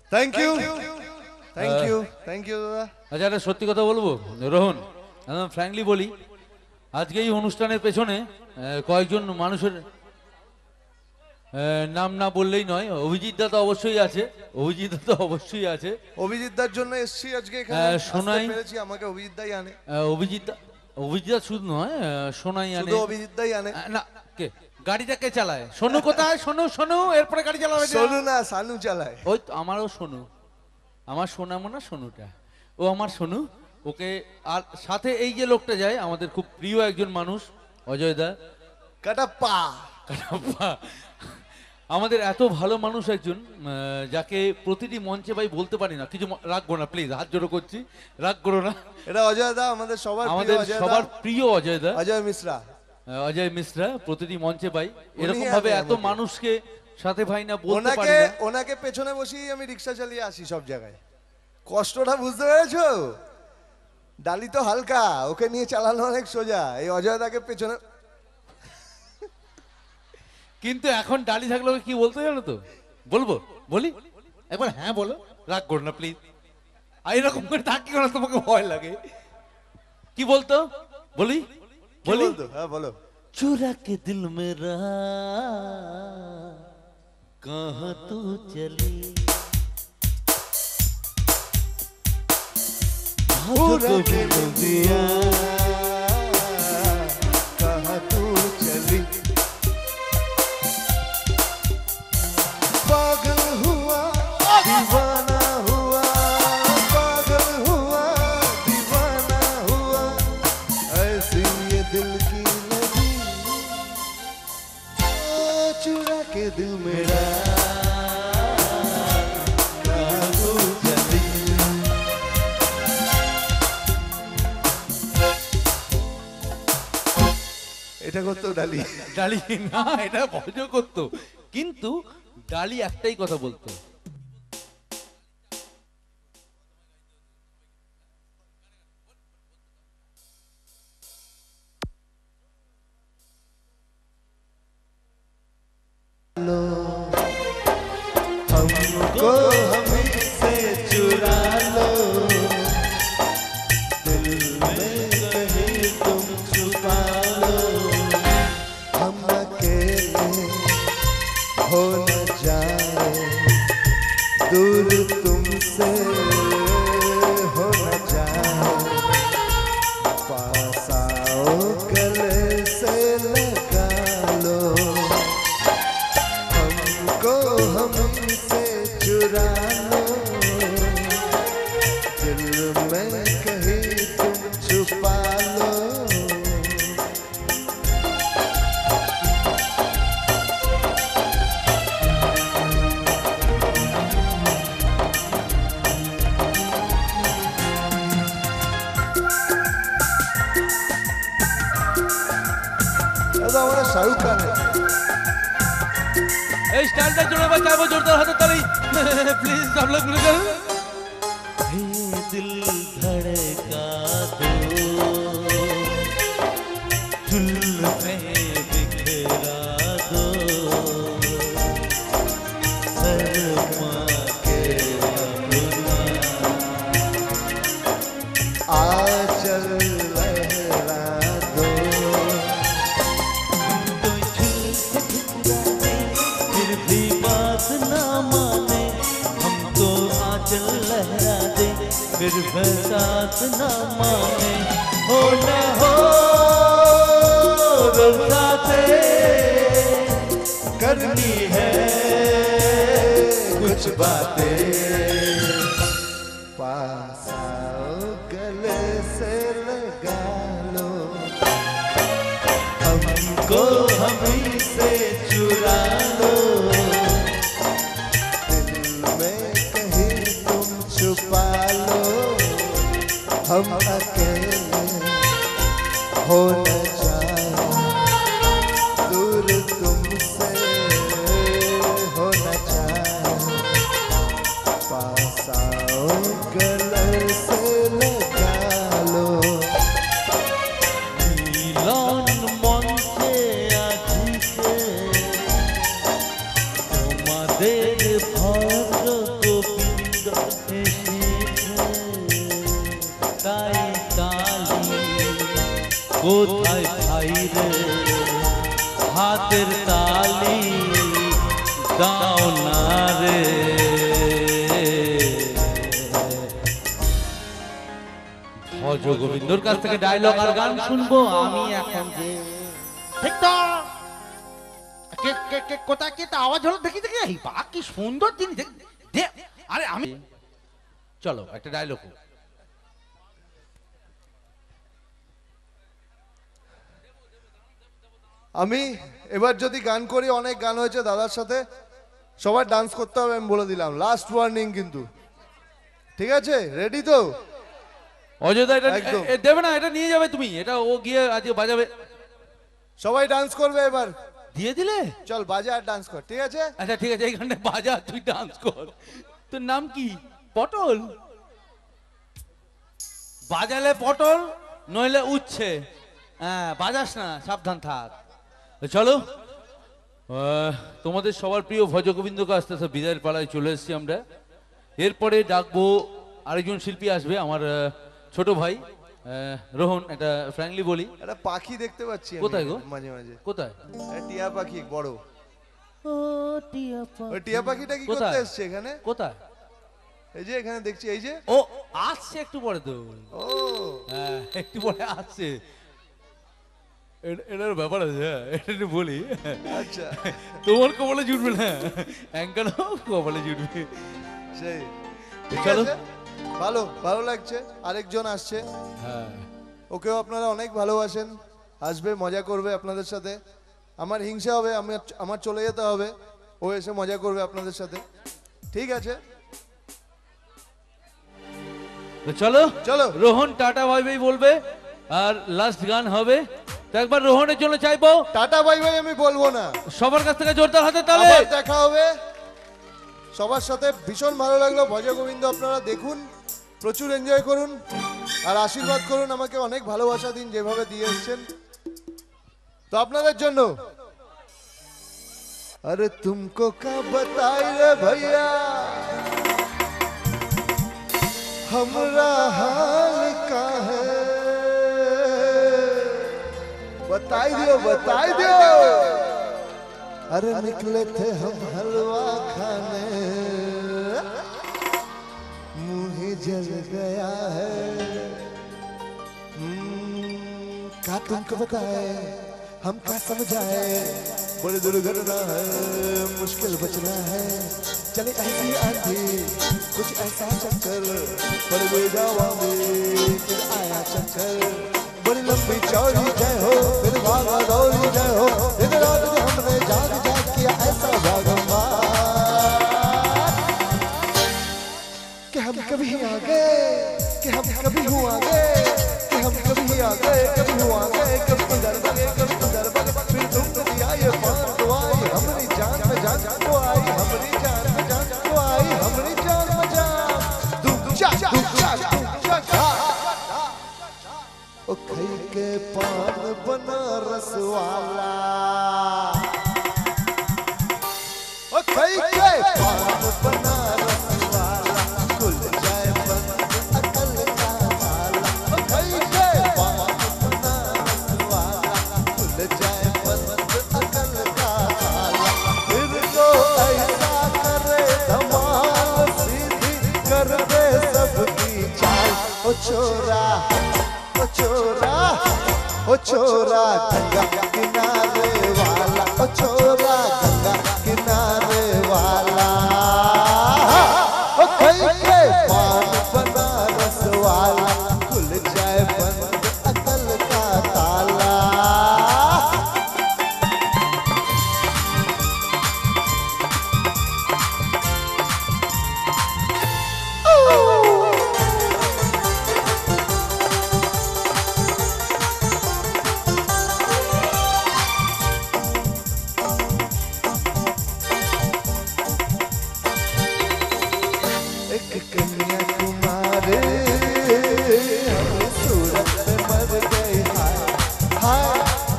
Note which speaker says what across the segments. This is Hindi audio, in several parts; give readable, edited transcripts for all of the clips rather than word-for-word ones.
Speaker 1: Thank you thank you thank you দাদা।
Speaker 2: আচ্ছা একটা সত্যি কথা বলবো রোহন, একদম ফ্র্যাঙ্কলি বলি, আজকে এই অনুষ্ঠানের পেছনে কয়েকজন মানুষের নাম না বললেই নয়। অভিজিৎ দা তো অবশ্যই আছে, অভিজিৎ দা তো অবশ্যই আছে।
Speaker 1: অভিজিৎ দার জন্য এসেছি আজকে এখানে,
Speaker 2: সোনাই
Speaker 1: পেরেছি, আমাকে অভিজিৎ দাই আনে।
Speaker 2: অভিজিৎ দা শুধু নয়, সোনাই আনে,
Speaker 1: শুধু অভিজিৎ দাই আনে
Speaker 2: না কে গাড়িটা কে চালায়? সোনু কোথায়? সোনু সোনু এরপরে গাড়ি চালাবে।
Speaker 1: সোনু না, সানু চালায়।
Speaker 2: ওই তো আমারও সোনু, আমার সোনামোনা সোনুটা, ও আমার সোনু। ওকে আর সাথে এই যে লোকটা যায়, আমাদের খুব প্রিয় একজন মানুষ, অজয় দা
Speaker 1: কাটাপ্পা।
Speaker 2: আমাদের এত ভালো মানুষ একজন, যাকে প্রতিটি মঞ্চে ভাই বলতে পারি না কিছু, রাখবো না প্লিজ, হাত জোড়ো করছি, রাগ করো না।
Speaker 1: এটা অজয় দা, আমাদের
Speaker 2: সবার প্রিয় অজয় দা,
Speaker 1: অজয় মিশ্রা।
Speaker 2: অজয় মিশ্রা প্রতিটি মঞ্চে ভাই এরকম ভাবে এত মানুষকে সাথে ভাই না বলতে পারি না।
Speaker 1: ওনাকে পেছনে বসিয়ে আমি রিক্সা চালিয়ে আসি সব জায়গায়। কষ্টটা বুঝতে পেরেছো? ডালি তো হালকা, ওকে নিয়ে চালানো অনেক সোজা। এই অজয় দাকে পেছনে।
Speaker 2: কিন্তু এখন ডালি থাকলে কি বলতে জানো তো? বলবো, বলি একবার, হ্যাঁ বলো, রাগ করো না প্লিজ। আর এরকম করে থাকি না, তোমাকে ভয় লাগে। কি বলতো? বলি বলি,
Speaker 1: হ্যাঁ বলো।
Speaker 2: चुरा के दिल मेरा कहाँ तू चली,
Speaker 1: चुरा के दिल दिया कहाँ तू चली, पागल हुआ दीवाना हुआ, पागल हुआ दीवाना हुआ, ऐसी ये दिल की लगी, चुरा के दिल मेरा कहाँ तू चली। এটা করতো ডালি।
Speaker 2: ডালি না, এটা ভজ করতো, কিন্তু ডালি একটাই কথা বলতো,
Speaker 1: हमको हमें से चुरा लो, दिल में कहीं तुम छुपा लो, हम अकेले हो न जाए, दूर तुमसे हो न जाए, पास आओ गले से लगा लो, हमको हमसे चुरा लो, दिल में कहीं तुम छुपा लो। দাদা আমরা শাহরুখ খান।
Speaker 2: এই স্টাইলটা জোরে বাজাবো, জোরদার হাতে তালি প্লিজ সব লোক মিলে যাও। দিল ধড়কা দো, जुल्फे बिखरा दो, शर्मा के अपना
Speaker 1: आचल लहरा दो,
Speaker 2: तो फिर भी बात ना माने, हमको आंचल लहरा दे, फिर भी साथ ना माने, हो न हो रज़ाते
Speaker 1: करनी है कुछ बातें, पास आओ गले से लगा लो, हमको हमी से चुरा लो, दिल में कहीं तुम छुपा लो, हम अकेले हो न जाए, दूर तुमसे हो न जाए, पास आओ गले से लगा लो।
Speaker 2: মিলন মঞ্চে আজকে তোমাদের ভদ্র গোপী কোথায় ঠাই রে হাতের তালি দাও না রে। ভজ গোবিন্দর কাছ থেকে ডায়লগ আর গান শুনবো আমি এখন যে।
Speaker 3: ঠিক তো কোথায় কি একটা আওয়াজ হলো দেখি দেখি, এই বা কি সুন্দর জিনিস আরে আমি
Speaker 2: চলো একটা ডায়লগ।
Speaker 1: আমি এবার যদি গান করি, অনেক গান হয়েছে দাদার সাথে, সবার ডান্স করতে হবে আমি বলে দিলাম, লাস্ট ওয়ার্নিং কিন্তু, ঠিক আছে? রেডি তো?
Speaker 2: অযোধ্যা এটা
Speaker 1: একদম।
Speaker 2: দেবে না, এটা নিয়ে যাবে তুমি, এটা ও গিয়ে আজকে বাজাবে।
Speaker 1: সবাই ডান্স করবে এবার।
Speaker 2: দিয়ে দিলে?
Speaker 1: চল বাজা আর ডান্স কর, ঠিক আছে?
Speaker 2: আচ্ছা ঠিক আছে, এইখানে বাজা তুই ডান্স কর। তোর নাম কি? পটল? বাজালে পটল নইলে উচ্ছে, হ্যাঁ বাজাস না, সাবধান থাক। চলো তোমাদের সবার প্রিয় ভজগোবিন্দকে আস্তে আস্তে বিদায়ের পালায় চলে এসেছি আমরা। এরপরে ডাকবো আরেকজন শিল্পী আসবে, আমার ছোট ভাই রোহন। এটা ফ্র্যাঙ্কলি বলি,
Speaker 1: একটা পাখি দেখতে পাচ্ছি আমি
Speaker 2: কোথায় গো?
Speaker 1: মাঝে মাঝে।
Speaker 2: কোথায়?
Speaker 1: একটা টিয়া পাখি বড়।
Speaker 2: ও টিয়া
Speaker 1: ওই টিয়া পাখিটা কি
Speaker 2: কোথায়?
Speaker 1: করতে এসছে এখানে?
Speaker 2: কোথায়?
Speaker 1: এই যে এখানে দেখছি, এই যে।
Speaker 2: ও আসছে একটু পরে তো।
Speaker 1: ও
Speaker 2: হ্যাঁ একটু পরে আসছে, এটার ব্যাপার আছে। হ্যাঁ এটা একটু বলি,
Speaker 1: আচ্ছা।
Speaker 2: তোমার কপালে জুটবে না, অ্যাঙ্কার কপালে জুটবে।
Speaker 1: সেই ঠিক
Speaker 2: চলো।
Speaker 1: আছে, ভালো ভালো লাগছে। আরেকজন আসছে,
Speaker 2: হ্যাঁ
Speaker 1: ওকেও আপনারা অনেক ভালোবাসেন, আসবে মজা করবে আপনাদের সাথে। আমার হিংসা হবে, আমার চলে যেতে হবে, ও এসে মজা করবে আপনাদের সাথে, ঠিক আছে?
Speaker 2: তো চলো
Speaker 1: চলো।
Speaker 2: রোহন টাটা বাই বাই বলবে আর লাস্ট গান হবে। তো একবার রোহনের জন্য চাইবো
Speaker 1: টাটা বাই বাই আমি বলবো না,
Speaker 2: সবার কাছ থেকে জোরদার হাতে তালে।
Speaker 1: আবার দেখা হবে সবার সাথে। ভীষণ ভালো লাগলো ভজগোবিন্দ, আপনারা দেখুন, প্রচুর এনজয় করুন আর আশীর্বাদ করুন আমাকে, অনেক ভালোবাসা দিন যেভাবে দিয়ে এসছেন। তো আপনাদের জন্য अरे तुमको क्या बताई रे भैया हमरा हाल का है, बताई दियो। अरे निकले थे हम हलवा खाने, मुंह ही जल गया है। क्या तुमको बताए, हम क्या समझाए, बड़ी दुर्घटना है, मुश्किल बचना है। चले ऐसी आंधी, कुछ ऐसा चक्कर, पर वे जावांगे फिर आया चक्कर। बड़ी लंबी चौड़ी जय हो, फिर भागा दौड़ी जय हो, दिन रात जो हमने जाग जाग किया ऐसा भागम्बार कि हम कभी आ गए, कि हम कभी हुआ गए, कि हम कभी आ गए, कभी हुआ गए, कभी उधर भागे, कभी उधर भागे, फिर तुम दिया ये पान तो आई हमारी जान में जान तो आई, हमारी जान में जान तो आई, हमारी जान में जान दुम चा ओ खई के पान बनारस वाला, ओ खई के पान बनारस वाला, खुल जाए बंद अकल का ताला। ओ खई के पान बनारस वाला, खुल जाए बंद अकल का ताला। फिर तो ऐसा करे धमाल, सीधी कर दे सबकी चाल। ओ छोरा, ओ छोरा, ओ छोरा गंगा किनारे वाला, ओ छोरा गंगा किनारे वाला, ओ खई के पान बनारस वाला, खुल जाए बंद अकल का ताला। एक कन्याकुमारी हम सूरत में मर गई, हाय हाय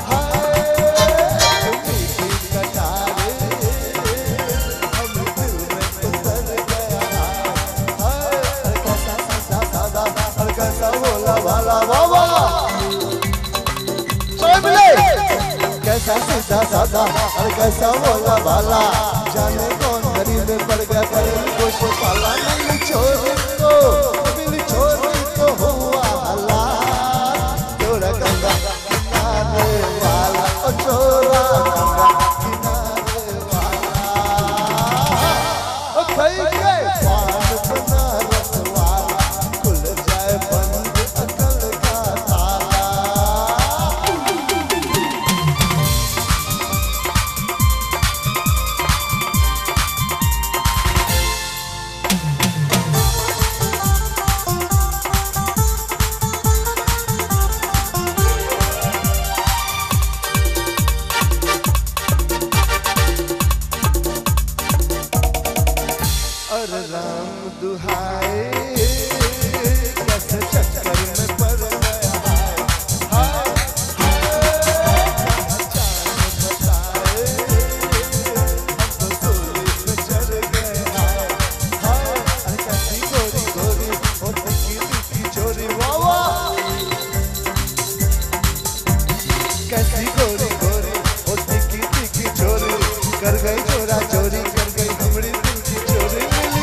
Speaker 1: हाय। मीठी कटारी हम दिल में उतर गया, हाय हाय। कैसा सादा सादा और कैसा भोला भाला बाबा। कैसा सीधा साधा और कैसा बोला भाला, जाने कौन गरीब में पड़ गया करीब कुछ पाला। मिली छोरी तो हुआ हल्ला, छोरा गंगा किनारे वाला, ओ छोरा गंगा किनारे वाला। ओ खई गए पान बनारस वाला, खुल जाए बंद अकल का ताला। और राम दुहाए कैसे चक्कर में पड़ गया हाय हाय जान बताए हम तो सूली पे चढ़ गए हाय हाय। अरे कैसी गोरी गोरी और तिकी चोरी वाह वाह, कैसी गोरी गोरी और तिकी चोरी कर गई चोरा चोरी कर गई हमरी दिल की चोरी।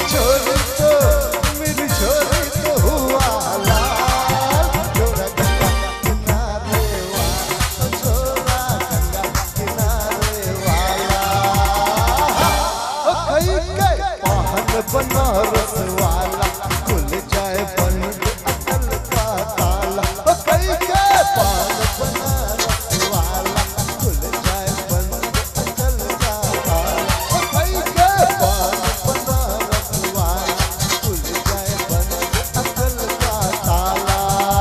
Speaker 1: मिली छोरी तो हुआ लाल, छोरा गंगा किनारे वाला, छोरा गंगा किनारे वाला। ओ खई गए पान बनारस वाला, खुल जाए बंद अकल का ताला। ओ खई गए पान बनारस वाला, खुल जाए बंद अकल का ताला। ओ खई गए पान बनारस वाला, खुल जाए बंद अकल का ताला।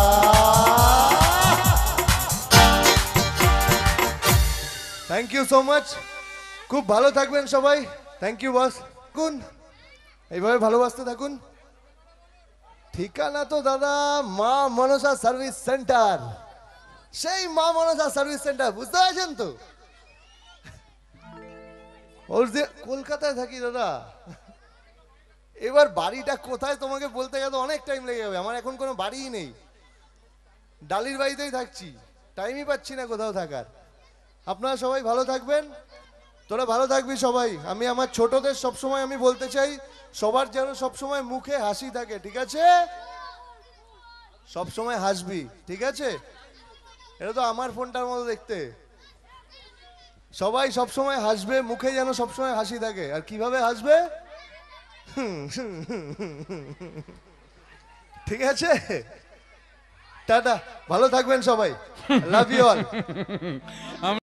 Speaker 1: থ্যাংক ইউ সো মাচ, খুব ভালো থাকবেন সবাই। Thank you boss. থাকুন এইভাবে ভালোবাসতে থাকুন। ঠিকানা তো দাদা মা মনসা সার্ভিস সেন্টার, সেই মা মনসা সার্ভিস সেন্টার, বুঝতে পারছেন তো? ওর যে কলকাতায় থাকি দাদা, এবার বাড়িটা কোথায় তোমাকে বলতে গেলে অনেক টাইম লেগে যাবে। আমার এখন কোনো বাড়িই নেই, ডালির বাড়িতেই থাকছি, টাইমই পাচ্ছি না কোথাও থাকার। আপনারা সবাই ভালো থাকবেন, তোরা ভালো থাকবি সবাই। আমি আমার ছোটদের সবসময় আমি বলতে চাই, সবার যেন সবসময় মুখে হাসি থাকে, ঠিক আছে? সবসময় হাসবি, ঠিক আছে? এটা তো আমার ফোনটার মতো দেখতে। সবাই সবসময় হাসবে, মুখে যেন সবসময় হাসি থাকে। আর কিভাবে হাসবে? ঠিক আছে, টাটা, ভালো থাকবেন সবাই, লাভ ইউ অল।